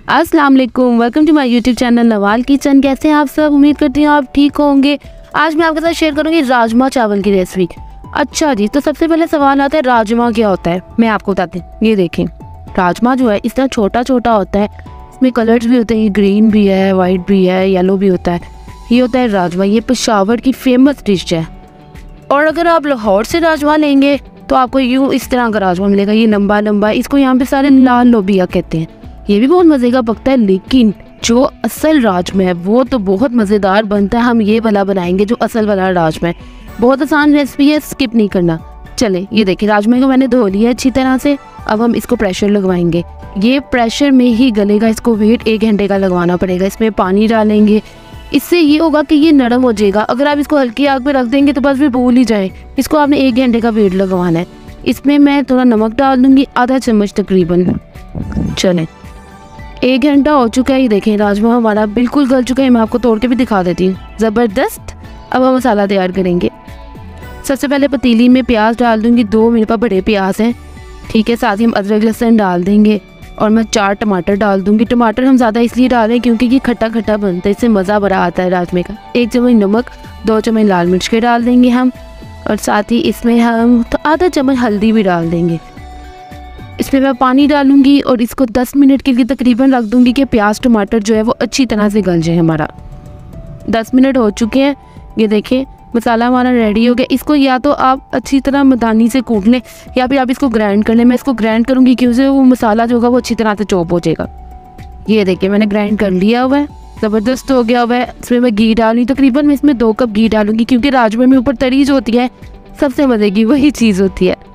अस्सलाम वालेकुम, welcome to my YouTube channel Nawal kitchen. कैसे हैं आप सब? उम्मीद करती हूँ आप ठीक होंगे। आज मैं आपके साथ शेयर करूँगी राजमा चावल की रेसिपी। अच्छा जी, तो सबसे पहले सवाल आता है राजमा क्या होता है। मैं आपको बताती हूँ। ये देखें, राजमा जो है इस तरह छोटा छोटा होता है, इसमें कलर्स भी होते हैं, ग्रीन भी है, वाइट भी है, येलो भी होता है। ये होता है राजमा। ये पेशावर की फेमस डिश है। और अगर आप लाहौर से राजमा लेंगे तो आपको यूँ इस तरह का राजमा मिलेगा। ये लंबा लंबा, इसको यहाँ पे सारे लाल लोबिया कहते हैं। ये भी बहुत मज़े का पकता है, लेकिन जो असल राजमा है वो तो बहुत मज़ेदार बनता है। हम ये वाला बनाएंगे जो असल वाला राजमा है। बहुत आसान रेसिपी है, स्किप नहीं करना। चले, ये देखिए राजमा को मैंने धो लिया अच्छी तरह से। अब हम इसको प्रेशर लगवाएंगे। ये प्रेशर में ही गलेगा। इसको वेट 1 घंटे का लगवाना पड़ेगा। इसमें पानी डालेंगे, इससे ये होगा कि ये नरम हो जाएगा। अगर आप इसको हल्की आग पे रख देंगे तो बस भी भूल ही जाए। इसको आपने 1 घंटे का वेट लगवाना है। इसमें मैं थोड़ा नमक डाल दूँगी, आधा चम्मच तकरीबन। चलें, 1 घंटा हो चुका है। ये देखें राजमा हमारा बिल्कुल गल चुका है। मैं आपको तोड़ के भी दिखा देती हूँ। ज़बरदस्त। अब हम मसाला तैयार करेंगे। सबसे पहले पतीली में प्याज डाल दूँगी। 2 मेरे पास बड़े प्याज हैं, ठीक है। साथ ही हम अदरक लहसुन डाल देंगे और मैं 4 टमाटर डाल दूँगी। टमाटर हम ज़्यादा इसलिए डाल रहे हैं क्योंकि ये खट्टा खट्टा बनता है, इससे मज़ा बड़ा आता है राजमे का। 1 चम्मच नमक, 2 चम्मच लाल मिर्च के डाल देंगे हम, और साथ ही इसमें हम तो आधा चम्मच हल्दी भी डाल देंगे। इसमें मैं पानी डालूंगी और इसको 10 मिनट के लिए तकरीबन रख दूंगी कि प्याज टमाटर जो है वो अच्छी तरह से गल जाए। हमारा 10 मिनट हो चुके हैं। ये देखें मसाला हमारा रेडी हो गया। इसको या तो आप अच्छी तरह मदानी से कूट लें या फिर आप इसको ग्राइंड कर लें। मैं इसको ग्राइंड करूँगी क्योंकि वो मसाला जो होगा वो अच्छी तरह से चॉप हो जाएगा। ये देखिए मैंने ग्राइंड कर लिया हुआ है, ज़बरदस्त हो गया हुआ है। इसमें मैं घी डालूँगी, तकरीबन मैं इसमें 2 कप घी डालूँगी क्योंकि राजमे में ऊपर तरी जो होती है सबसे मज़े की वही चीज़ होती है।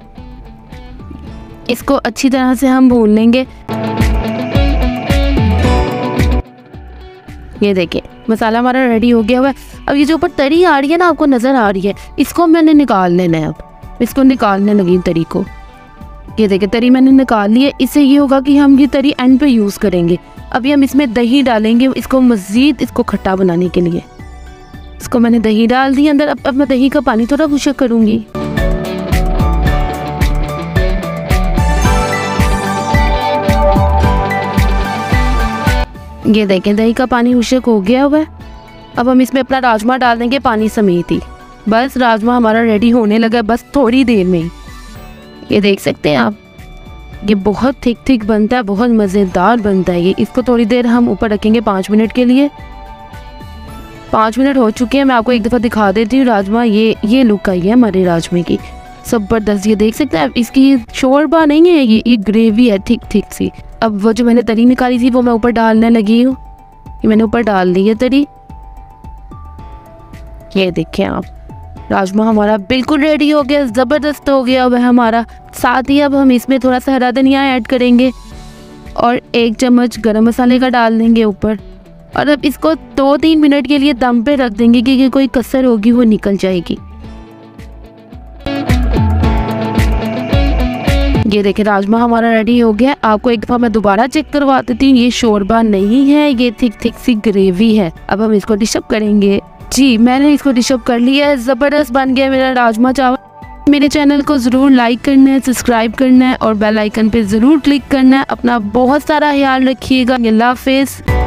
इसको अच्छी तरह से हम भून लेंगे। ये देखिए मसाला हमारा रेडी हो गया हुआ है। अब ये जो ऊपर तरी आ रही है ना, आपको नज़र आ रही है, इसको मैंने निकाल लेना है। अब इसको निकालने लगी तरी को। ये देखिए तरी मैंने निकाल ली है। इससे ये होगा कि हम ये तरी एंड पे यूज़ करेंगे। अभी हम इसमें दही डालेंगे, इसको मज़ीद इसको खट्टा बनाने के लिए। इसको मैंने दही डाल दी अंदर। अब मैं दही का पानी थोड़ा खुश्क करूँगी। ये देखें दही का पानी खुश्क हो गया हुआ है। अब हम इसमें अपना राजमा डाल देंगे पानी समेत ही। बस राजमा हमारा रेडी होने लगा, बस थोड़ी देर में ही। ये देख सकते हैं आप, ये बहुत थिक बनता है, बहुत मज़ेदार बनता है ये। इसको थोड़ी देर हम ऊपर रखेंगे 5 मिनट के लिए। 5 मिनट हो चुके हैं। मैं आपको एक दफ़ा दिखा देती हूँ राजमा। ये लुक आई है हमारे राजमे की, ज़बरदस्त। ये देख सकते हैं आप, इसकी शोरबा नहीं है, ये ग्रेवी है थिक सी। अब वो जो मैंने तरी निकाली थी वो मैं ऊपर डालने लगी हूँ। ये मैंने ऊपर डाल दी है तरी। ये देखें आप, राजमा हमारा बिल्कुल रेडी हो गया, ज़बरदस्त हो गया वह हमारा। साथ ही अब हम इसमें थोड़ा सा हरा धनिया ऐड करेंगे और 1 चम्मच गरम मसाले का डाल देंगे ऊपर। और अब इसको 2-3 मिनट के लिए दम पे रख देंगे क्योंकि कोई कसर होगी वो निकल जाएगी। ये देखिए राजमा हमारा रेडी हो गया। आपको एक दफ़ा मैं दोबारा चेक करवा देती हूँ। ये शोरबा नहीं है, ये थिक सी ग्रेवी है। अब हम इसको डिशअप करेंगे। जी मैंने इसको डिशअप कर लिया है। ज़बरदस्त बन गया मेरा राजमा चावल। मेरे चैनल को ज़रूर लाइक करना है, सब्सक्राइब करना है और बेल आइकन पे ज़रूर क्लिक करना है। अपना बहुत सारा ख्याल रखिएगा। अल्लाह हाफ़िज़।